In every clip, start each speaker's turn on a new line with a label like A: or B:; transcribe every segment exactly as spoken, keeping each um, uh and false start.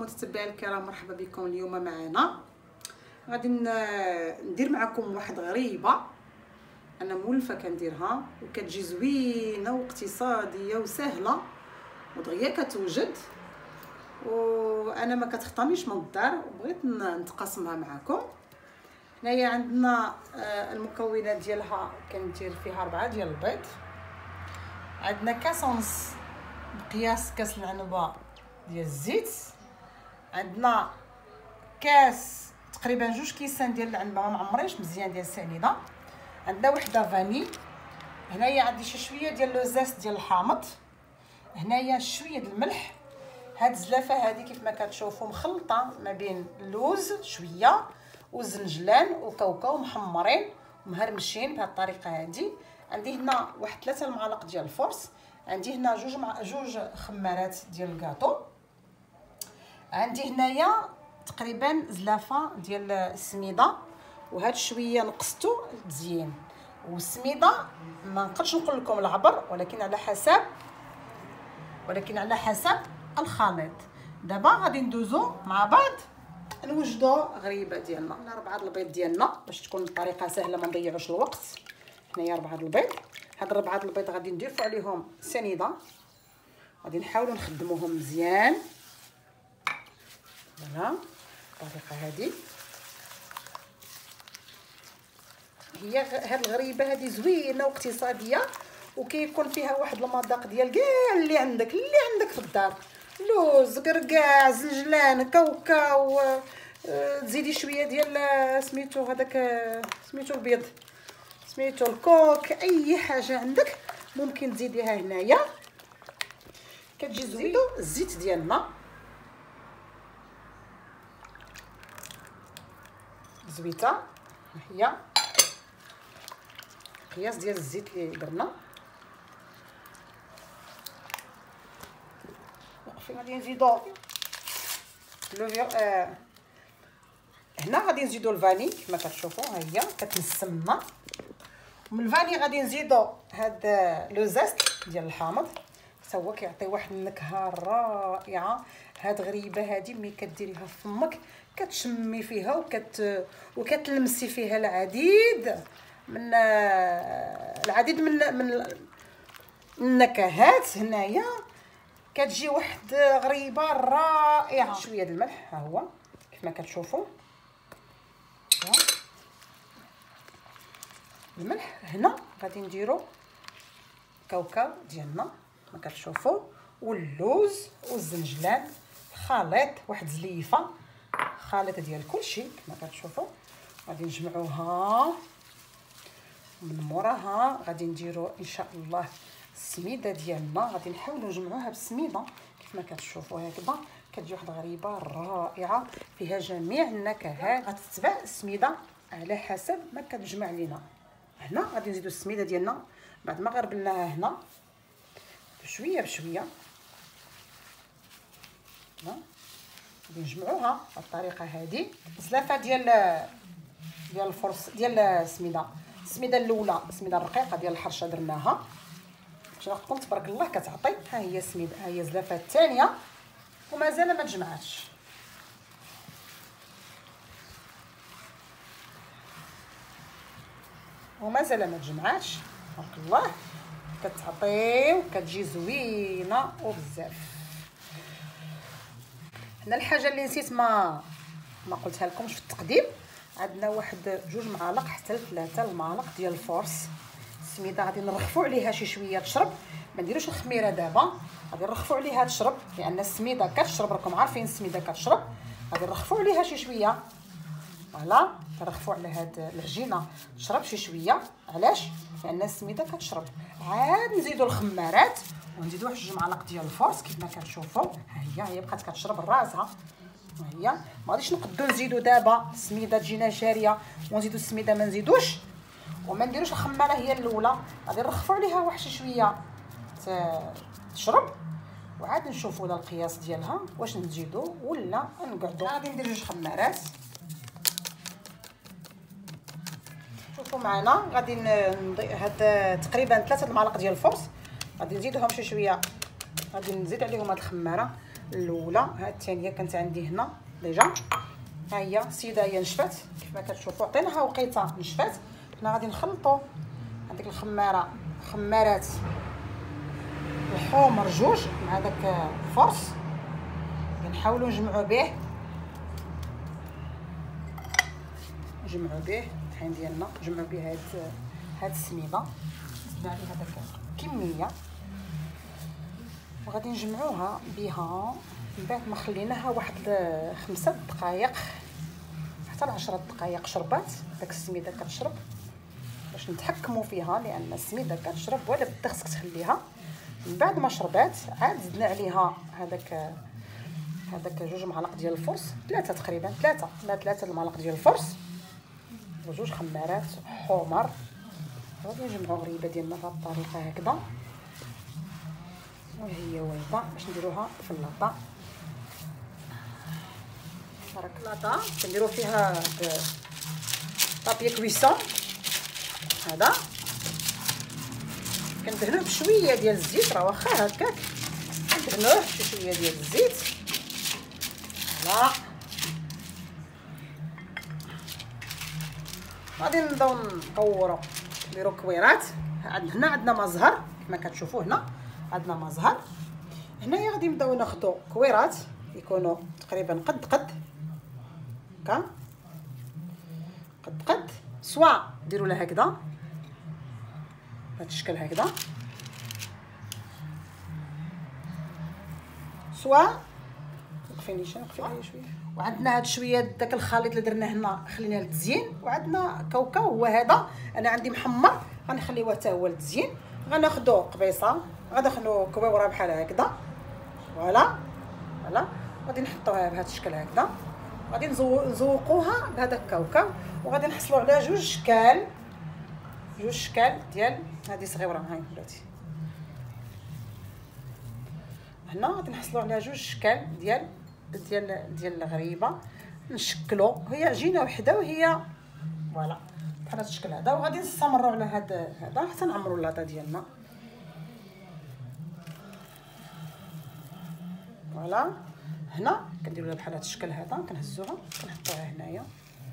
A: متتبعي الكرام، مرحبا بكم. اليوم معنا غادي ندير معكم واحد غريبه انا مولفه كنديرها وكتجي زوينه واقتصاديه وسهله ودغيا كتوجد، وانا ما كتخطانيش من الدار وبغيت نتقاسمها معكم. هنايا عندنا المكونات ديالها كندير فيها أربعة ديال البيض، عندنا كاس ونص بقياس كاس العنبه ديال الزيت، عندنا كاس تقريبا جوج كيسان ديال العنبه ما معمرينش مزيان ديال السنيده، عندنا وحده فاني، هنايا عندي شي شويه ديال لو زيست ديال الحامض، هنايا شويه د الملح. هاد الزلافه هذه كيف ما كتشوفوا مخلطه ما بين اللوز شويه والزنجلان وكاوكاو محمرين ومهرمشين بهذه الطريقه هذه. عندي هنا واحد ثلاثة المعالق ديال الفرص، عندي هنا جوج مع جوج خمارات ديال الكاطو، عندي هنايا تقريبا زلافه ديال السميده، وهاد شويه نقصتو مزيان. والسميده ما نقدرش نقول لكم العبر، ولكن على حسب ولكن على حسب الخليط. دابا غادي ندوزو مع بعض نوجدو غريبه ديالنا. هنا ربعه البيض ديالنا باش تكون الطريقه سهله ما نضيعوش الوقت. هنايا ربعه البيض، هاد ربعه البيض غادي نضيفو عليهم سنيده، غادي نحاولوا نخدموهم مزيان. فوالا الطريقه هذه هي. هاد الغريبه هذه زوينه واقتصاديه وكيكون فيها واحد المذاق ديال كاع اللي عندك اللي عندك في الدار، لوز، قرقاع، زنجلان، كاوكاو، تزيدي شويه ديال سميتو هذاك سميتو البيض سميتو الكوك، اي حاجه عندك ممكن تزيديها هنايا. كتجي زوينه. الزيت ديالنا زويته، هي قياس ديال الزيت اللي درنا. وقفي غادي نزيدو لو آه. هنا غادي نزيدو الفاني كما كتشوفوا، ها هي كتنسمنا. ومن الفاني غادي نزيدو هاد لو زيست ديال الحامض، حتى هو كيعطي واحد النكهه رائعه. هاد غريبه هادي ملي كديريها في فمك كتشمي فيها وكت وكتلمسي فيها العديد من العديد من من النكهات. هنايا كتجي واحد غريبه رائعه. شويه ديال الملح ها هو كيف ما كتشوفوا، الملح. هنا غادي نديرو كاوكاو ديالنا كما كتشوفوا، واللوز والزنجلان، خليط واحد زليفه خليط ديال كلشي كما كتشوفوا. غادي نجمعوها من موراها غادي نديرو ان شاء الله السميده ديالنا، غادي نحاولوا نجمعوها بالسميده كيف ما كتشوفوا هكذا. كتجي واحد غريبه رائعه فيها جميع النكهات. غتتبع السميده على حسب ما كتجمع لينا. هنا غادي نزيدو السميده ديالنا بعد ما غربلناها هنا بشويه بشويه. هنا غادي نجمعوها بالطريقه هذه. زلافه ديال ديال الفرص ديال السميده، السميده الاولى السميده الرقيقه ديال الحرشه درناها تكون تبارك الله كتعطي. ها هي السميده، ها هي الزلافه الثانيه ومازال ما تجمعاتش. ومازال ما تجمعاتش تبارك الله، كتعطي وكتجي زوينه وبزاف. هنا الحاجه اللي نسيت ما ما قلتها لكمش في التقديم، عندنا واحد جوج معالق حتى لثلاثه المعالق ديال الفورس. السميده غادي نرخفوا عليها شي شويه تشرب، ما نديروش الخميره دابا، غادي نرخفوا عليها تشرب لان السميده كتشرب، راكم عارفين السميده كتشرب. غادي نرخفوا عليها شي شويه، فوالا نرخفوا على هاد العجينه تشرب شي شويه. علاش؟ لان السميده كتشرب. عاد نزيدوا الخمارات ونزيدوا واحد جوج معالق ديال الفورس كيف ما كتشوفوا. ها هي هي بقات كتشرب راسها. هي ما غاديش نقدروا نزيدوا دابا السميده تجينا جاريه ونزيدوا السميده ما نزيدوش وما نديروش الخماره هي الاولى. غادي نرخفوا عليها واحد شويه تشرب وعاد نشوفوا لا القياس ديالها واش نزيدوا ولا نقعدوا. غادي ندير جوج خمارات شوفوا معنا. غادي نضيف هاد تقريبا ثلاثه المعالق ديال الفرص، غادي نزيدهم شي شويه، غادي نزيد عليهم هاد الخماره الاولى. ها الثانيه كانت عندي هنا ديجا، ها هي السيده هي نشفات كيف ما كتشوفوا، عطيناها وقيته نشفات. حنا غادي نخلطوا هذيك الخماره خمارات الحمر جوج مع داك الفرص، نحاولوا نجمعوا به نجمعوا به الطحين ديالنا، نجمعوا به هاد هاد السميده، زدنا عليها داك كميه وغادي نجمعوها بها. من بعد ما خليناها واحد خمسة دقائق حتى لعشرة دقائق شربات، داك السميده كتشرب باش نتحكموا فيها، لان السميده كتشرب ولا بدا خصك تخليها. من بعد ما شربات عاد زدنا عليها هذاك هذاك جوج معالق ديال الفرص، ثلاثه تقريبا، ثلاثه لا ثلاثه المعالق ديال الفرص وجوج خمارات حمر. غادي نجمعوا غريبه ديالنا بهذه الطريقه هكذا، وهي وايضه باش نديروها في اللاطه. بارك اللاطه كنديروا فيها بابي كويسون هذا، كندهنوه بشويه ديال الزيت، راه واخا هكاك كندهنوه بشي شويه ديال الزيت. فوالا غادي نبداو نكوروا نديروا كويرات. هنا عندنا مزهر كما كتشوفوا، هنا عندنا مزهر. هنايا غادي نبداو ناخذوا كويرات يكونوا تقريبا قد قد هكا، قد قد، سوا ديروا لها هكذا بهذا الشكل هكذا، سوا وقفيني شي وقفي عليا شويه. وعندنا هاد شويه داك الخليط اللي درناه هنا خليناه للتزيين، وعندنا كاوكاو هو هذا انا عندي محمر غنخليوه حتى هو للتزيين. غناخذوا قبيصه غندخلوا كويوره بحال هكذا، فوالا فوالا غادي نحطوها بهذا الشكل هكذا، غادي نزوقوها بهذا الكاوكاو، وغادي نحصلوا على جوج شكال جوج شكال ديال هذه صغيره. هاي بلاتي هنا غادي نحصلوا على جوج شكال ديال ديال ديال الغريبه، نشكلوا هي عجينه وحده وهي فوالا بحال هذا الشكل هذا. وغادي نستمروا على هذا هذا حتى نعمروا اللاطه ديالنا. فوالا هنا كنديروا لها بحال هذا الشكل هذا، كنهزوها كنحطوها هنايا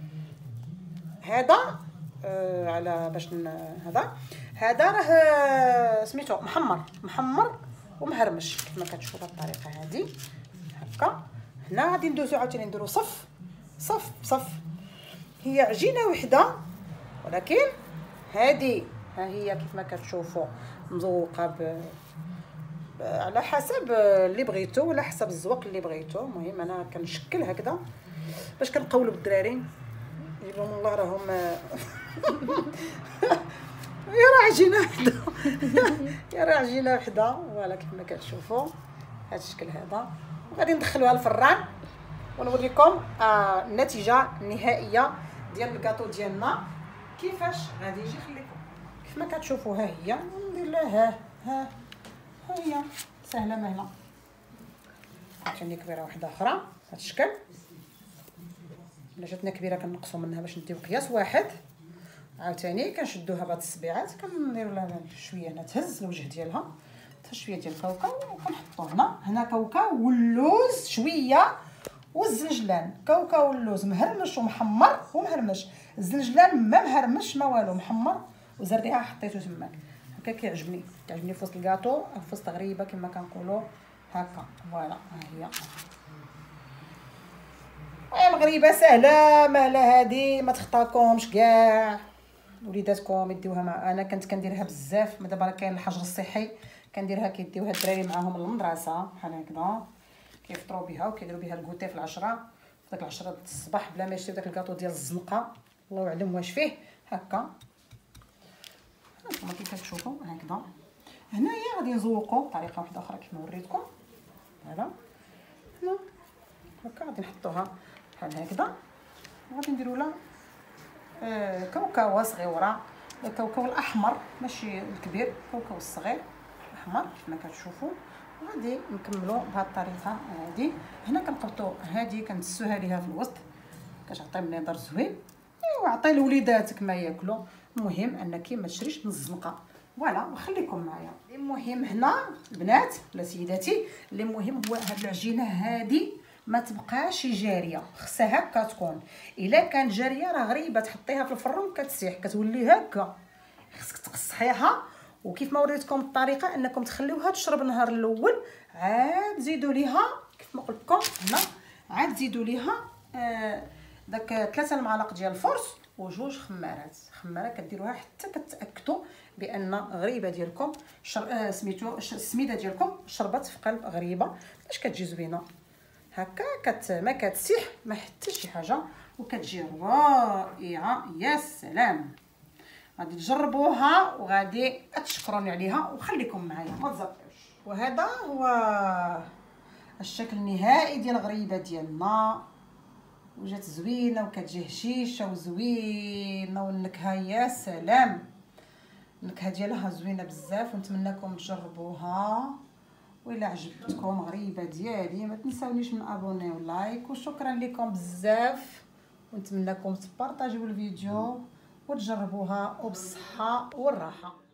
A: هذا آه على باش هذا هذا راه سميتو محمر محمر ومهرمش كما كتشوفوا بهذه الطريقه هذه هكا. هنا غادي ندوزو عاوتاني نديرو صف صف صف، هي عجينه وحده ولكن هذه ها هي كيف ما كتشوفوا مزوقه ب... ب... على حسب اللي بغيتو ولا حسب الذوق اللي بغيتو. المهم انا كنشكل هكذا باش كنقولوا بالدراري يجيبهم الله راهم يا راه عجينه وحده يا راه عجينه وحده. فوالا كيف ما كتشوفوا هذا الشكل هذا. وغادي ندخلوها الفران ونوريكم آه النتيجه النهائيه ديال الكاطو ديالنا كيفاش غادي يجي. خليكم كيف ما كتشوفوا ها هي، ندير لها ها ها هي سهله مهله. عاوتاني كبيره واحده اخرى هذا الشكل، الا جاتنا كبيره كنقصوا منها باش نديو قياس واحد. عاوتاني كنشدوها بهاد الصبيعات كنديروا لها شويه هنا تهز الوجه ديالها، تهز شويه ديال الكاوكاو وكنحطوا هنا هنا كاوكاو واللوز شويه والزنجلان. كاوكاو واللوز مهرمش ومحمر ومهرمش، الزنجلان ما مهرمش ما والو، محمر وزريعه حطيته تماك هكا. كيعجبني كيعجبني في وسط الكاطو في وسط غريبه كما كنقولوا هكا. فوالا ها هي يا مغربه سهله مهله هذه، ما تخطاكمش كاع وليداتكم يديوها مع. انا كنت كنديرها بزاف، دابا راه كاين الحجر الصحي كنديرها كيديوها الدراري معاهم للمدرسه بحال هكذا، كيفطروا بها وكيديروا بها الكوتي في العشرة في داك العشرة د الصباح بلا ما يشريو داك الكاطو ديال الزنقه الله اعلم واش فيه هكا. هانتوما كيف كتشوفوا هكذا. هنايا غادي نزوقوا بطريقه واحده اخرى كيف ما وريتكم. هذا هنا هكا غادي نحطوها بحال هكذا، وغادي نديروا لها آه كاوكاو صغيره، الكاوكاو الاحمر ماشي الكبير، الكاوكاو الصغير الاحمر كيف ما كتشوفوا. غادي نكملوا بهذه الطريقه هذه. هنا كنقبطوا هذه كندسوها ليها في الوسط كتعطي منظر زوين. ايوا عطي لوليداتك ما ياكلوا. المهم انك ما تشريش من الزنقه، فوالا وخليكم معايا. المهم هنا البنات ولا سيداتي، اللي مهم هو هاد العجينه هادي ما تبقاش جاريه، خصها هكا تكون. الا كانت جاريه راه غريبه تحطيها في الفرن كتسيح كتولي هكا، خصك تقصحيها. وكيف ما وريتكم الطريقه انكم تخليوها تشرب النهار الاول، عاد زيدوا ليها كيف ما قلت لكم هنا، عاد زيدوا ليها آه داك ثلاثه المعالق ديال الفرص وجوج خمارات. خماره كديروها حتى كتاكدوا بان غريبه ديالكم شر... آه سميتو السميده ديالكم شربت في قلب غريبه باش كتجي زوينه هكا، كت ما كتسيح ما حتى شي حاجه وكتجي رائعه. يا سلام، غادي تجربوها وغادي تشكروني عليها وخليكم معايا ما تزربوش. وهذا هو الشكل النهائي ديال الغريبه ديالنا، وجات زوينه وكتجي هشيشه وزوينه والنكهه يا سلام، النكهه ديالها زوينه بزاف ونتمنىكم تجربوها. وإلا عجبتكم غريبه ديالي ما تنساونيش من ابوني ولايك، وشكرا لكم بزاف ونتمنىكم تبارطاجيو الفيديو وتجربوها وبالصحه والراحه.